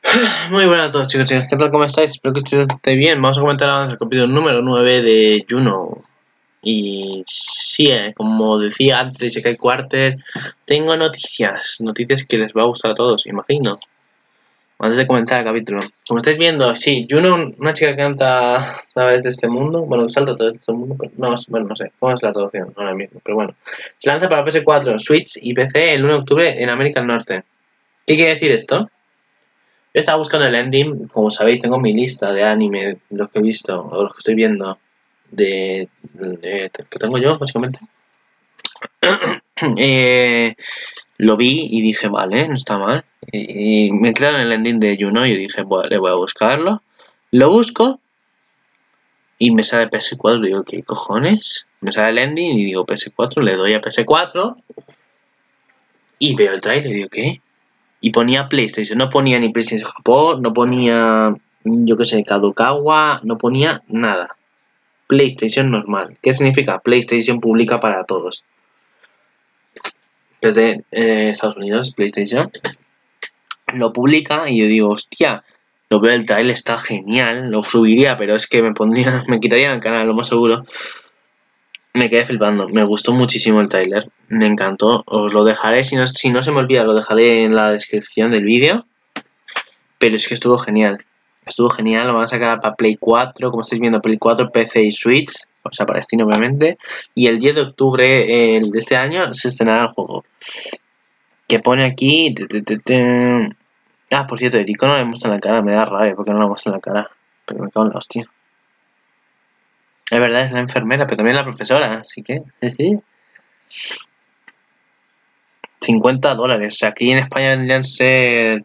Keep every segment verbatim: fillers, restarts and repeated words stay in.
Muy buenas a todos, chicos, chicas, ¿qué tal? ¿Cómo estáis? Espero que estéis bastante bien. Vamos a comentar ahora el capítulo número nueve de Juno. Y sí, eh, como decía antes de que hay Quarter, tengo noticias, noticias que les va a gustar a todos, imagino. Antes de comentar el capítulo, como estáis viendo, sí, Juno, una chica que canta a vez de este mundo, bueno, que salta todo este mundo, pero no, bueno, no sé, cómo es la traducción ahora mismo, pero bueno. Se lanza para P S cuatro, Switch y P C el uno de octubre en América del Norte. ¿Qué quiere decir esto? Yo estaba buscando el ending, como sabéis, tengo mi lista de anime, de los que he visto, o los que estoy viendo, de, de- que tengo yo, básicamente. eh, lo vi y dije, vale, no está mal. Y, y me quedaron en el ending de Juno y dije, vale, voy a buscarlo. Lo busco y me sale P S cuatro. Digo, ¿qué cojones? Me sale el ending y digo P S cuatro, le doy a P S cuatro y veo el trailer y digo, ¿qué? Y ponía PlayStation, no ponía ni PlayStation Japón, no ponía, yo qué sé, Kadokawa, no ponía nada. PlayStation normal. ¿Qué significa? PlayStation publica para todos. Desde eh, Estados Unidos, PlayStation lo publica y yo digo, hostia, lo veo el trailer, está genial, lo subiría, pero es que me pondría, me quitaría el canal, lo más seguro. Me quedé flipando, me gustó muchísimo el trailer, me encantó, os lo dejaré, si no, si no se me olvida, lo dejaré en la descripción del vídeo. Pero es que estuvo genial. Estuvo genial, lo van a sacar para Play cuatro, como estáis viendo, Play cuatro, P C y Switch, o sea, para Steam obviamente. Y el diez de octubre eh, de este año se estrenará el juego. Que pone aquí... Te, te, te, te. Ah, por cierto, el icono le muestra en la cara, me da rabia porque no lo muestra en la cara. Pero me cago en la hostia. Es verdad, es la enfermera, pero también la profesora, así que... cincuenta dólares, o sea, aquí en España vendrían ser...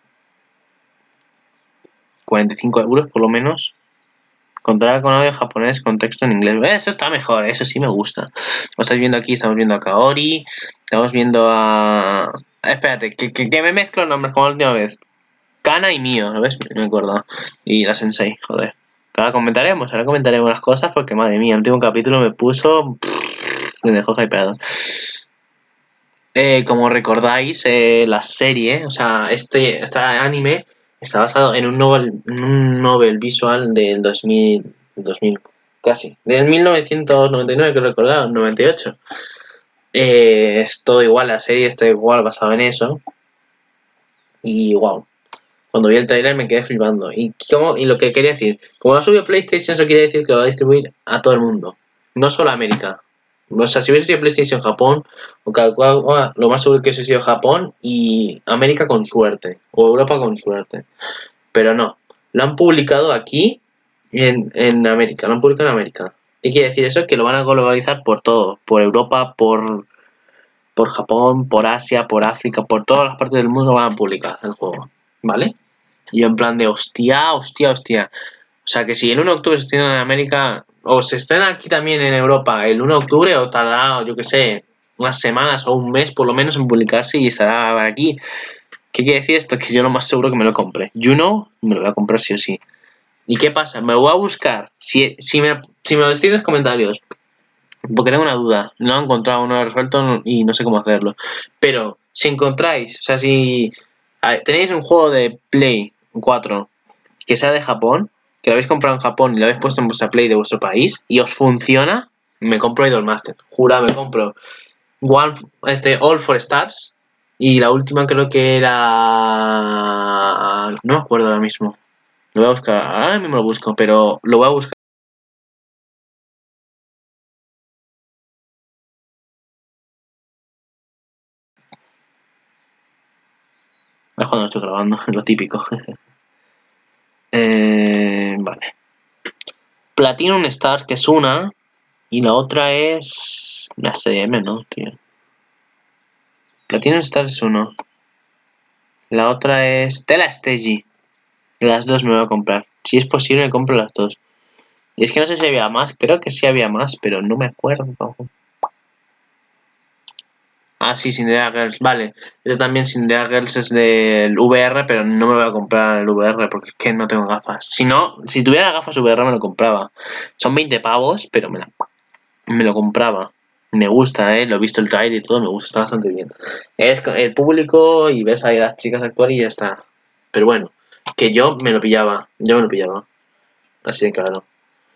cuarenta y cinco euros por lo menos. Controlar con audio japonés con texto en inglés. Eso está mejor, eso sí me gusta. Como estáis viendo aquí, estamos viendo a Kaori. Estamos viendo a... Espérate, que, que, que me mezclo nombres como la última vez. Kana y Mio, ¿ves? Me he acordado. Y la Sensei, joder. Ahora comentaremos, ahora comentaremos las cosas porque madre mía, el último capítulo me puso... Me dejó hypeado. Eh, como recordáis, eh, la serie, o sea, este, este anime está basado en un novel, un novel visual del dos mil, dos mil casi, del mil novecientos noventa y nueve, que recordado, noventa y ocho. Eh, es todo igual, la serie está igual basado en eso. Y wow, cuando vi el trailer me quedé flipando. Y, como, y lo que quería decir, como lo subió PlayStation, eso quiere decir que lo va a distribuir a todo el mundo, no solo a América. O sea, si hubiese sido PlayStation Japón, o cada cual, lo más seguro que hubiese sido Japón y América con suerte, o Europa con suerte. Pero no, lo han publicado aquí en, en América, lo han publicado en América. ¿Qué quiere decir eso? Que lo van a globalizar por todo, por Europa, por, por Japón, por Asia, por África, por todas las partes del mundo van a publicar el juego, ¿vale? Y yo en plan de hostia, hostia, hostia. O sea que si el uno de octubre se estrena en América, o se estrena aquí también en Europa el uno de octubre, o tardará, yo que sé, unas semanas o un mes por lo menos en publicarse y estará aquí. ¿Qué quiere decir esto? Que yo lo más seguro que me lo compre. Juno me lo voy a comprar sí o sí. ¿Y qué pasa? Me voy a buscar. Si, si, me, si me lo decís en los comentarios, porque tengo una duda, no lo he encontrado, no lo he resuelto y no sé cómo hacerlo. Pero si encontráis, o sea, si tenéis un juego de Play cuatro que sea de Japón, que lo habéis comprado en Japón y lo habéis puesto en vuestra Play de vuestro país y os funciona, me compro Idolmaster. Jura, me compro One, este, All for Stars y la última creo que era... No me acuerdo ahora mismo. Lo voy a buscar, ahora mismo lo busco, pero lo voy a buscar. Es cuando estoy grabando, lo típico. eh, vale. Platinum Stars, que es una, y la otra es... La C M, ¿no, tío? Platinum Stars es uno. La otra es Tela Stage. Las dos me voy a comprar. Si es posible, me compro las dos. Y es que no sé si había más. Creo que sí había más, pero no me acuerdo. Ah, sí, Cinderella Girls. Vale. Yo también Cinderella Girls es del V R, pero no me voy a comprar el V R porque es que no tengo gafas. Si no, si tuviera gafas V R me lo compraba. Son veinte pavos, pero me, la, me lo compraba. Me gusta, eh. Lo he visto el trailer y todo, me gusta, está bastante bien. Es el público y ves ahí a las chicas actuar y ya está. Pero bueno. que yo me lo pillaba, yo me lo pillaba. Así de claro.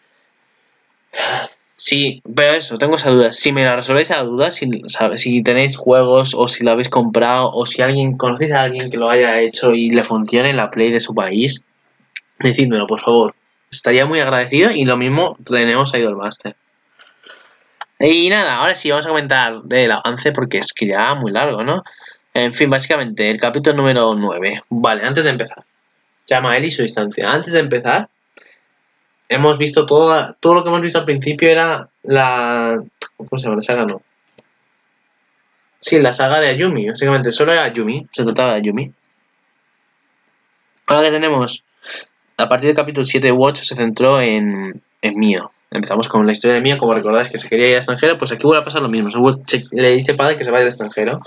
Sí, pero eso, tengo esa duda. Si me la resolvéis esa duda, si, sabe, si tenéis juegos o si lo habéis comprado o si alguien conocéis a alguien que lo haya hecho y le funcione en la Play de su país, decídmelo, por favor. Estaría muy agradecido y lo mismo tenemos a Idolmaster. Y nada, ahora sí vamos a comentar el avance porque es que ya muy largo, ¿no? En fin, básicamente, el capítulo número nueve. Vale, antes de empezar. Llama a él y su distancia. Antes de empezar, hemos visto todo, todo lo que hemos visto al principio era la... ¿Cómo se llama? La saga, no. Sí, la saga de Ayumi. Básicamente, solo era Ayumi. Se trataba de Ayumi. Ahora que tenemos, a partir del capítulo siete u ocho se centró en, en Mio. Empezamos con la historia de Mio. Como recordáis que se quería ir al extranjero, pues aquí vuelve a pasar lo mismo. Se vuelve, se, le dice padre que se vaya al extranjero.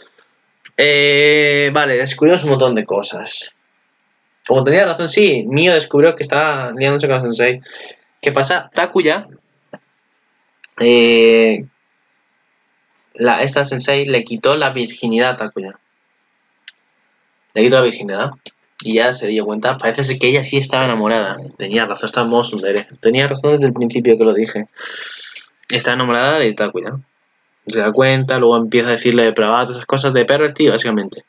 Eh, vale, descubrimos un montón de cosas. Como tenía razón, sí, Mio descubrió que estaba liándose con Sensei. ¿Qué pasa? Takuya, eh, la, esta Sensei le quitó la virginidad a Takuya. Le quitó la virginidad. Y ya se dio cuenta, parece ser que ella sí estaba enamorada. Tenía razón, estaba en modo tsundere. Tenía razón desde el principio que lo dije. Estaba enamorada de Takuya. Se da cuenta, luego empieza a decirle depravado, todas esas cosas de pervertido, básicamente.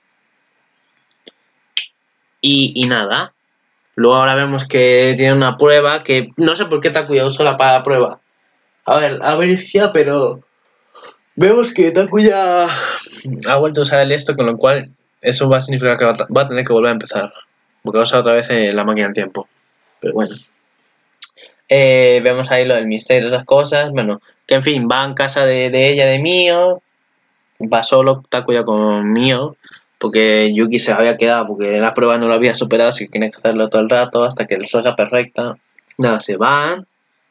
Y, y nada. Luego ahora vemos que tiene una prueba que no sé por qué Takuya usó la para prueba. A ver, ha verificado, pero vemos que Takuya ha vuelto a usar esto, con lo cual eso va a significar que va a tener que volver a empezar. Porque va a usar otra vez la máquina del tiempo. Pero bueno. Eh, vemos ahí lo del misterio, esas cosas. Bueno, que en fin, va en casa de, de ella, de Mio. Va solo Takuya con Mio. Porque Yuki se había quedado porque la prueba no lo había superado, así que tiene que hacerlo todo el rato hasta que le salga perfecta. Nada, se van,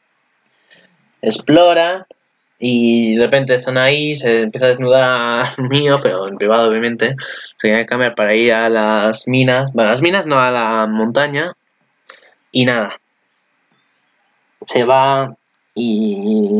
exploran y de repente están ahí, se empieza a desnudar a Mio, pero en privado obviamente. Se tiene que cambiar para ir a las minas. Bueno, a las minas no, a la montaña. Y nada. Se va y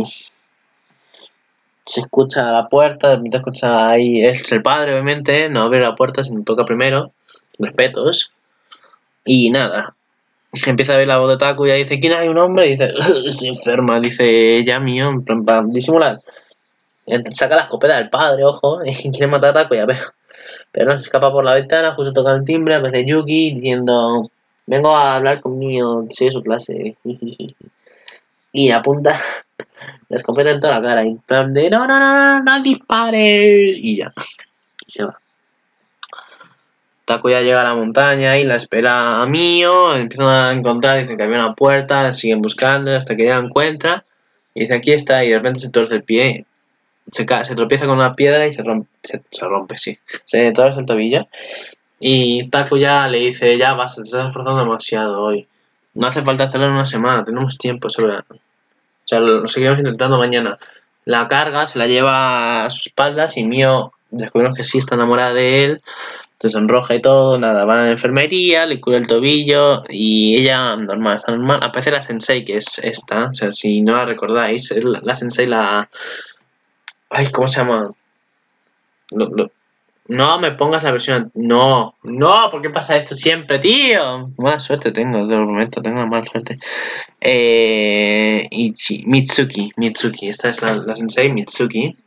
se escucha a la puerta, de repente escucha ahí, es el padre obviamente, no abre la puerta, se me toca primero, respetos, y nada, empieza a ver la voz de Taku y dice, ¿quién hay un hombre? Y dice, estoy enferma, dice ella mío, en plan, para disimular, saca la escopeta del padre, ojo, y quiere matar a Taku, ya pero, pero no, se escapa por la ventana, justo toca el timbre, a veces Yuki, diciendo, vengo a hablar conmigo, soy de su clase, y apunta la escopeta en toda la cara, y en plan de no, no, no, no, no dispares, y ya, y se va. Takuya llega a la montaña y la espera a Mio, empiezan a encontrar, dicen que había una puerta, siguen buscando hasta que ella la encuentra, y dice aquí está, y de repente se torce el pie, se, cae, se tropieza con una piedra y se rompe, se, se rompe, sí, se torce el tobillo, y Takuya le dice, ya basta, te estás esforzando demasiado hoy, no hace falta hacerlo en una semana, tenemos tiempo, sobre. O sea, lo seguiremos intentando mañana. La carga, se la lleva a sus espaldas y Mio descubrimos que sí está enamorada de él. Se sonroja y todo, nada, van a la enfermería, le cura el tobillo y ella normal, está normal. Aparece la sensei, que es esta, o sea, si no la recordáis, es la, la sensei la... Ay, ¿cómo se llama? Lo, lo... No me pongas la versión... No, no, ¿por qué pasa esto siempre, tío? Mala suerte tengo, te lo prometo, tengo mala suerte. Eh, Ichi, Mitsuki, Mitsuki, esta es la, la sensei Mitsuki.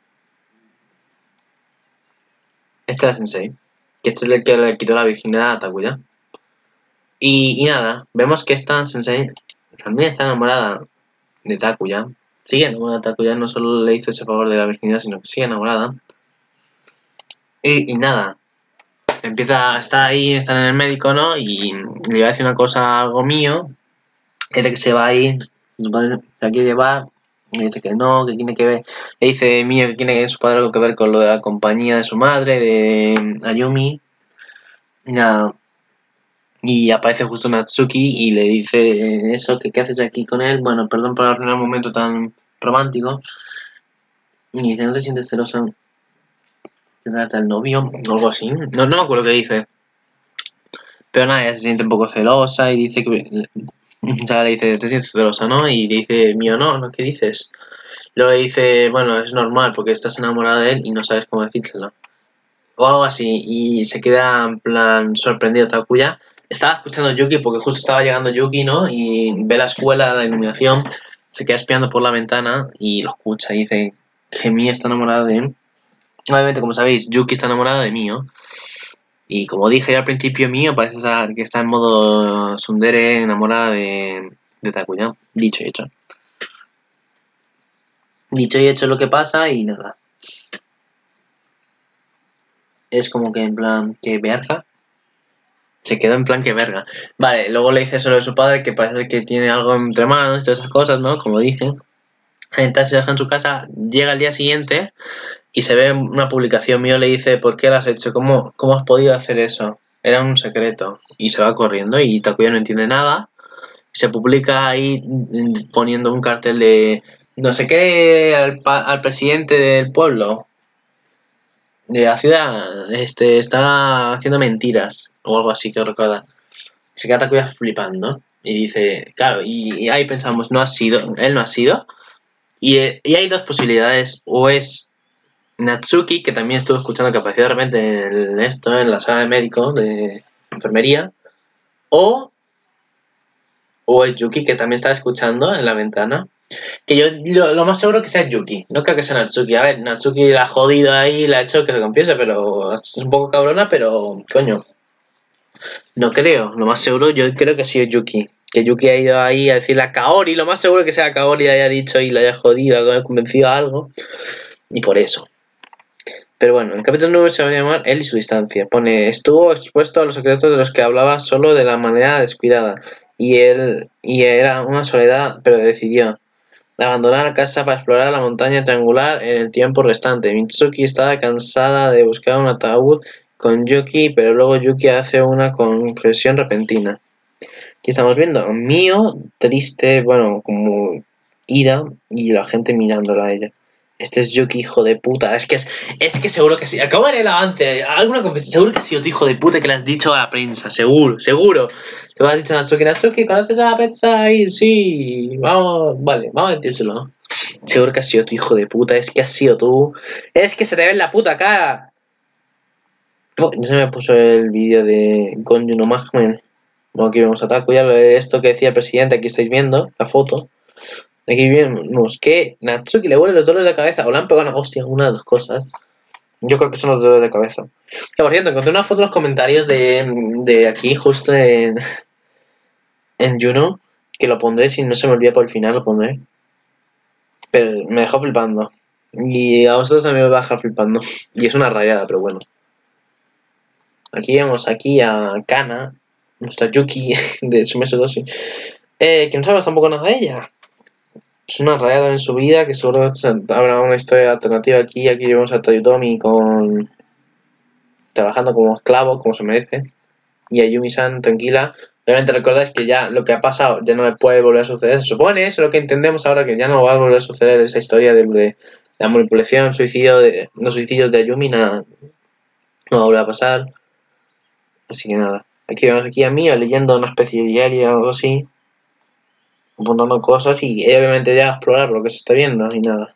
Esta es la sensei, que este es el que le quitó la virginidad a Takuya. Y, y nada, vemos que esta sensei también está enamorada de Takuya. Sigue enamorada de Takuya, no solo le hizo ese favor de la virginidad, sino que sigue enamorada. Y, y nada, empieza, está ahí, está en el médico, ¿no? Y le va a decir una cosa, algo mío, es de que se va a ir, se quiere llevar. Me dice que no, que tiene que ver, le dice mío que tiene su padre algo que ver con lo de la compañía de su madre, de Ayumi. Nada. Y aparece justo Natsuki y le dice eso, que qué haces aquí con él. Bueno, perdón por arruinar un momento tan romántico. Y dice, ¿no te sientes celosa de darte al novio? O algo así. No, no me acuerdo qué dice. Pero nada, ella se siente un poco celosa y dice que... O sea, le dice, ¿te sientes celosa, no? Y le dice, mío, no, ¿no? ¿Qué dices? Luego le dice, bueno, es normal porque estás enamorada de él y no sabes cómo decírselo. O algo así. Y se queda en plan sorprendido Takuya. estaba escuchando Yuki porque justo estaba llegando Yuki, ¿no? Y ve la escuela, la iluminación, se queda espiando por la ventana y lo escucha y dice que Mio está enamorada de él. Obviamente, como sabéis, Yuki está enamorada de Mio. Y como dije ya al principio, Mio parece ser que está en modo tsundere, enamorada de, de Takuya. Dicho y hecho. Dicho y hecho lo que pasa y nada. Es como que en plan, que verga. Se quedó en plan que verga. Vale, luego le dice solo de su padre que parece que tiene algo entre manos y todas esas cosas, ¿no? Como dije. Entonces se deja en su casa, llega al día siguiente y se ve una publicación mío, le dice, ¿por qué lo has hecho? ¿Cómo, cómo has podido hacer eso? Era un secreto. Y se va corriendo y Takuya no entiende nada. Se publica ahí poniendo un cartel de no sé qué al, al presidente del pueblo, de la ciudad, este, está haciendo mentiras o algo así que recuerda. Se queda Takuya flipando y dice, claro, y, y ahí pensamos, no ha sido, él no ha sido. Y, y hay dos posibilidades, o es Natsuki, que también estuve escuchando que apareció de repente en esto, en la sala de médico, de enfermería, o, o es Yuki, que también estaba escuchando en la ventana. Que yo lo, lo más seguro que sea Yuki, no creo que sea Natsuki. A ver, Natsuki la ha jodido ahí, la ha hecho que se confiese, pero es un poco cabrona, pero coño, no creo. Lo más seguro yo creo que ha sido Yuki. Que Yuki ha ido ahí a decirle a Kaori, lo más seguro que sea Kaori haya dicho y le haya jodido, haya convencido a algo. Y por eso. Pero bueno, el capítulo nueve se va a llamar Él y su distancia. Pone, estuvo expuesto a los secretos de los que hablaba solo de la manera descuidada. Y él, y era una soledad, pero decidió abandonar la casa para explorar la montaña triangular en el tiempo restante. Mitsuki estaba cansada de buscar un ataúd con Yuki, pero luego Yuki hace una confesión repentina. Aquí estamos viendo a Mio triste, bueno, como ida, y la gente mirándola a ella. Este es Yuki, hijo de puta. Es que es, es que seguro que sí. Acabo de leer el avance. Alguna confesión. Seguro que ha sido tu hijo de puta que le has dicho a la prensa. Seguro, seguro. Te lo has dicho a Natsuki. Natsuki, ¿conoces a la prensa? Y sí. Vamos, vale, vamos a decírselo. Seguro que has sido tu hijo de puta. Es que has sido tú. Es que se te ve en la puta cara. Oh, ya se me puso el vídeo de Gonju no Mahmen. Bueno, aquí vemos a Takuya. Lo de esto que decía el presidente. Aquí estáis viendo la foto. Aquí vemos que Natsuki le vuelve los dolores de cabeza o le han pegado una hostia, una de las dos cosas. Yo creo que son los dolores de cabeza. Que por cierto, encontré una foto en los comentarios de, de aquí, justo en, en Juno, que lo pondré, si no se me olvida por el final lo pondré. Pero me dejó flipando. Y a vosotros también os va a dejar flipando. Y es una rayada, pero bueno. Aquí vemos aquí a Kana, nuestra Yuki de Sumesu Doshi, eh, que no sabemos tampoco nada de ella. Es una rayada en su vida, que seguro habrá una historia alternativa aquí. Aquí vemos a Toyotomi con trabajando como esclavo, como se merece, y a Yumi-san tranquila. Obviamente recordáis que ya lo que ha pasado ya no le puede volver a suceder. Se supone, eso es lo que entendemos ahora, que ya no va a volver a suceder esa historia de, de la manipulación, suicidio, de los suicidios de Ayumi, nada, no va a volver a pasar. Así que nada. Aquí vemos aquí a Mio leyendo una especie de diario o algo así, apuntando cosas y obviamente ya explorar lo que se está viendo y nada.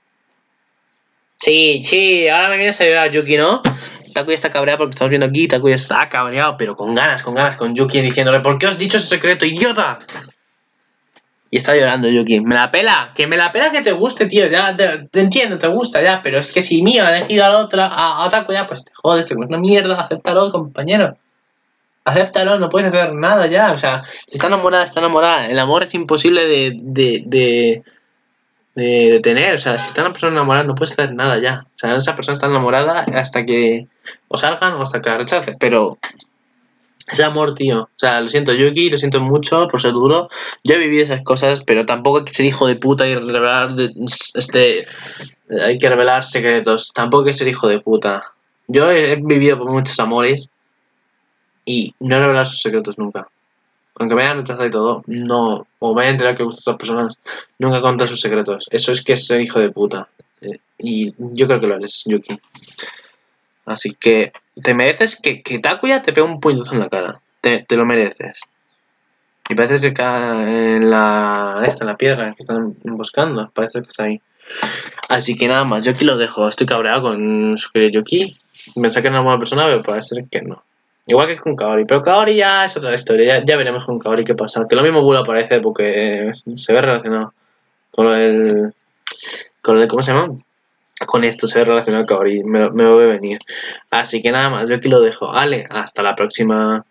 Sí, sí, ahora me vienes a llorar, Yuki, ¿no? Takuya está cabreado porque estamos viendo aquí, Takuya está cabreado, pero con ganas, con ganas, con Yuki diciéndole, ¿por qué os he dicho ese secreto, idiota? Y está llorando Yuki, me la pela, que me la pela que te guste, tío, ya, te, te entiendo, te gusta, ya, pero es que si Mio ha elegido a la otra, a, a Takuya, pues te jodes, te es una mierda, acéptalo, compañero. Acéptalo, no puedes hacer nada ya, o sea, si está enamorada, está enamorada, el amor es imposible de, de, de de, de tener, o sea, si está una persona enamorada no puedes hacer nada ya, o sea, esa persona está enamorada hasta que o salgan o hasta que la rechace, pero ese amor, tío, o sea, lo siento Yuki, lo siento mucho por ser duro, yo he vivido esas cosas, pero tampoco hay que ser hijo de puta y revelar, de, este, hay que revelar secretos, tampoco hay que ser hijo de puta, yo he, he vivido por muchos amores y no he revelado sus secretos nunca. Aunque me hayan rechazado y todo, no, o me hayan enterado que gustan a otras personas, nunca contar sus secretos. Eso es que es ser hijo de puta. Eh, y yo creo que lo eres, Yuki. Así que te mereces que, que Takuya te pegue un puñetazo en la cara. Te, te lo mereces. Y parece que cae en la, esta, en la piedra que están buscando. Parece que está ahí. Así que nada más, yo aquí lo dejo. Estoy cabreado con su querido Yuki. Pensé que era una buena persona, pero parece que no. Igual que con Kaori, pero Kaori ya es otra historia, ya, ya veremos con Kaori qué pasa. Que lo mismo vuelo aparece porque se ve relacionado con lo del... Con lo de, ¿cómo se llama? Con esto se ve relacionado con Kaori, me lo, me lo ve venir. Así que nada más, yo aquí lo dejo. Ale, hasta la próxima.